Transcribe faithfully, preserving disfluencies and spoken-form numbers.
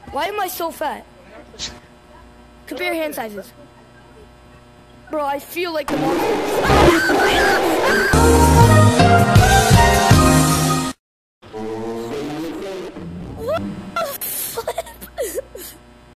Why am I so fat? Compare hand sizes. Bro, I feel like the monster. What the fuck?